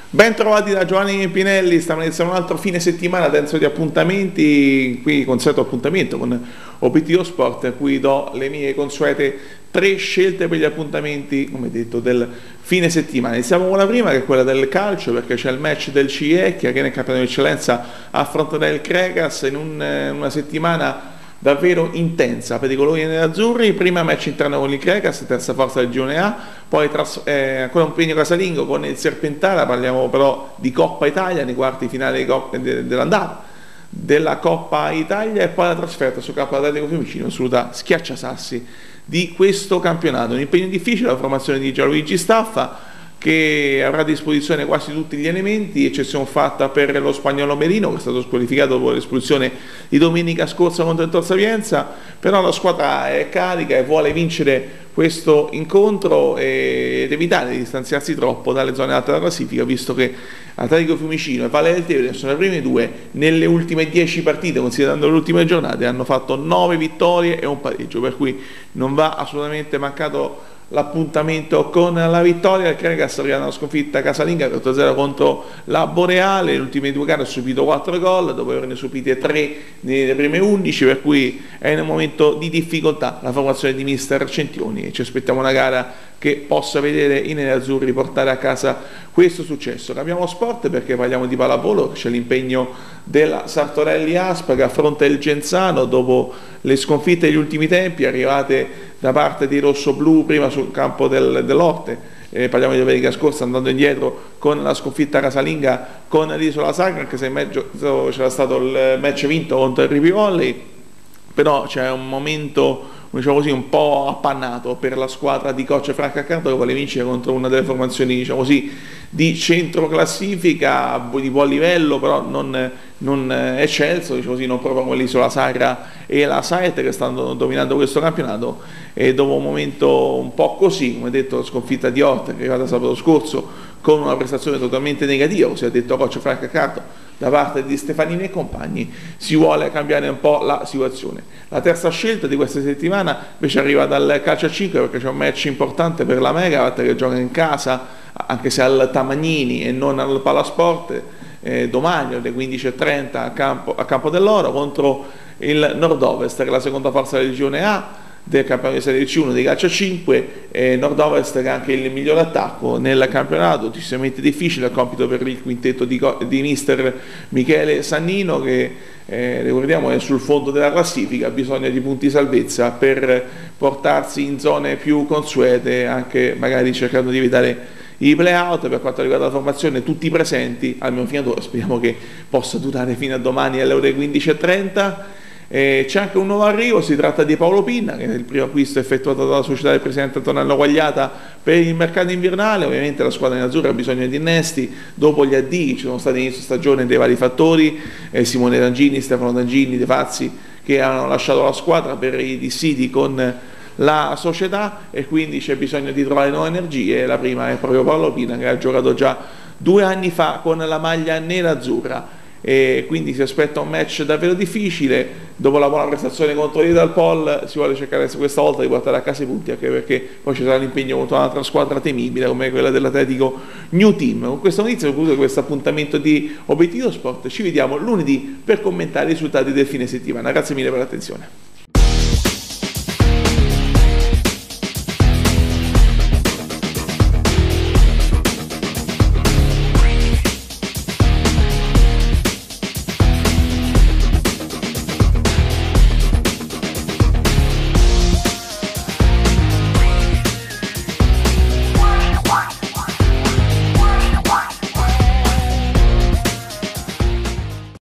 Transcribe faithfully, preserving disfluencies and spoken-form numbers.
Ben trovati da Giovanni Pinelli, stiamo iniziando un altro fine settimana denso di appuntamenti, qui consueto appuntamento con Obiettivo Sport, a cui do le mie consuete tre scelte per gli appuntamenti, come detto, del fine settimana. Iniziamo con la prima, che è quella del calcio, perché c'è il match del Cijecchia che nel campionato di eccellenza affronterà il Cregas in un, una settimana davvero intensa per i colori nerazzurri. Prima match interno con il Cregas, terza forza del girone A, poi tras- eh, ancora un impegno casalingo con il Serpentara, parliamo però di Coppa Italia nei quarti finali de- dell'andata della Coppa Italia, e poi la trasferta su Campo Atletico Fiumicino, assoluta schiacciasassi di questo campionato. Un impegno difficile, la formazione di Gianluigi Staffa, che avrà a disposizione quasi tutti gli elementi, eccezione fatta per lo spagnolo Merino, che è stato squalificato dopo l'espulsione di domenica scorsa contro il Tor Sapienza. Però la squadra è carica e vuole vincere questo incontro ed evitare di distanziarsi troppo dalle zone alte della classifica, visto che Atletico Fiumicino e Valle del Tevere sono le prime due nelle ultime dieci partite, considerando le ultime giornate, hanno fatto nove vittorie e un pareggio, per cui non va assolutamente mancato l'appuntamento con la vittoria. Il Cregas arriva una sconfitta casalinga per otto a zero contro la Boreale. Le ultime due gare ha subito quattro gol dopo averne subite tre nelle prime undici, per cui è in un momento di difficoltà la formazione di mister Centioni, e ci aspettiamo una gara che possa vedere i nerazzurri portare a casa questo successo. Cambiamo sport perché parliamo di pallavolo. C'è l'impegno della Sartorelli Aspa che affronta il Genzano dopo le sconfitte degli ultimi tempi arrivate da parte dei rossoblù, prima sul campo del, dell'Orte, eh, parliamo di domenica scorsa, andando indietro con la sconfitta casalinga con l'Isola Sacra, anche se in mezzo c'era stato il match vinto contro il Ripi Volley. Però c'è un momento, diciamo così, un po' appannato per la squadra di coach Franco Accanto, che vuole vincere contro una delle formazioni, diciamo così, di centro classifica, di buon livello, però non, non eccelso, diciamo così, non proprio come l'Isola Sacra e la Saet, che stanno dominando questo campionato. E dopo un momento un po' così, come detto, la sconfitta di Orte, che è arrivata sabato scorso con una prestazione totalmente negativa, così ha detto coach Franco Accanto, da parte di Stefanini e compagni, si vuole cambiare un po' la situazione. La terza scelta di questa settimana invece arriva dal calcio a cinque, perché c'è un match importante per la Megawatt, che gioca in casa, anche se al Tamagnini e non al Palasport, eh, domani alle quindici e trenta a Campo, a Campo dell'Oro, contro il Nord-Ovest, che è la seconda forza del girone A del campionato di Serie C uno di calcio a cinque. eh, Nord-Ovest, che è anche il miglior attacco nel campionato, decisamente difficile il compito per il quintetto di, di mister Michele Sannino, che eh, ricordiamo è sul fondo della classifica, ha bisogno di punti salvezza per portarsi in zone più consuete, anche magari cercando di evitare i play-out. Per quanto riguarda la formazione, tutti presenti, almeno fino ad ora, speriamo che possa durare fino a domani alle ore quindici e trenta. Eh, c'è anche un nuovo arrivo, si tratta di Paolo Pinna, che è il primo acquisto effettuato dalla società del presidente Antonello Guagliata per il mercato invernale. Ovviamente la squadra nerazzurra ha bisogno di innesti, dopo gli addii ci sono stati inizio stagione dei vari fattori, eh, Simone Rangini, Stefano Rangini, De Fazzi, che hanno lasciato la squadra per i dissidi con la società, e quindi c'è bisogno di trovare nuove energie. La prima è proprio Paolo Pinna, che ha giocato già due anni fa con la maglia nerazzurra, e quindi si aspetta un match davvero difficile. Dopo la buona prestazione contro l'Idal Pol si vuole cercare questa volta di portare a casa i punti, anche perché poi ci sarà l'impegno contro un'altra squadra temibile come quella dell'Atletico New Team. Con questa notizia concludo questo appuntamento di Obiettivo Sport. Ci vediamo lunedì per commentare i risultati del fine settimana. Grazie mille per l'attenzione.